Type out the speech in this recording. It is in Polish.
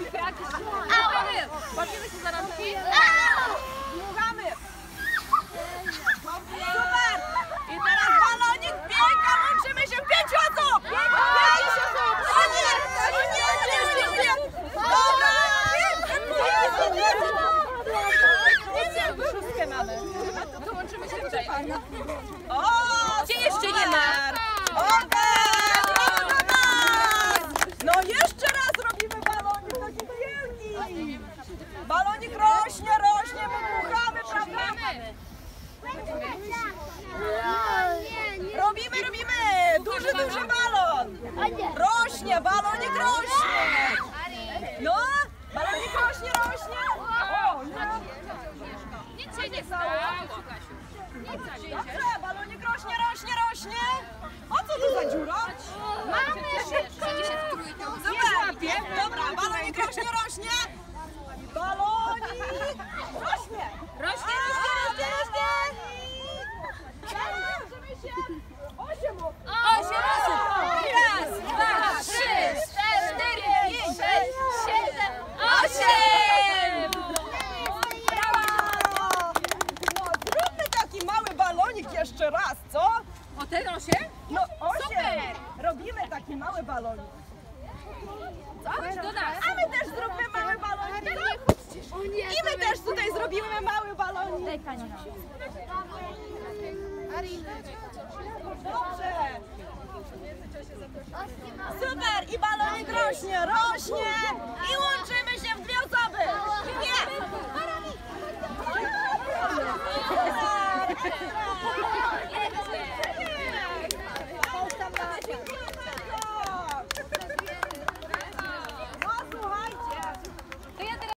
Bawimy się za rączki. Dmuchamy. Super! I teraz balonik biega, łączymy się 5 osób! 5 osób! Nie! Dobra! Szóstkę mamy. To łączymy się tutaj. O! Gdzie jeszcze nie ma? No jeszcze raz robimy balonik, taki wielki! Balonik rośnie, rośnie, my dmuchamy, prawda? Robimy! Duży balon! Rośnie, balonik rośnie! No, balonik rośnie! O, Nic się nie stało. dobrze, balonik rośnie! A co to za dziura? Super! Dobra, balonik rośnie! Balonik rośnie! Rośnie. Zobaczymy się! 8 osób! 8 osób. Raz, 2, 3, 4, 5, 6, 7, 8. No, zróbmy taki mały balonik jeszcze raz, co? O ten 8? No 8! Super. Robimy taki mały balonik. Chodź do nas. A my też zróbmy mały balonik. I my też tutaj zrobimy mały balonik. Dobrze. Super! I balonik rośnie! I łączy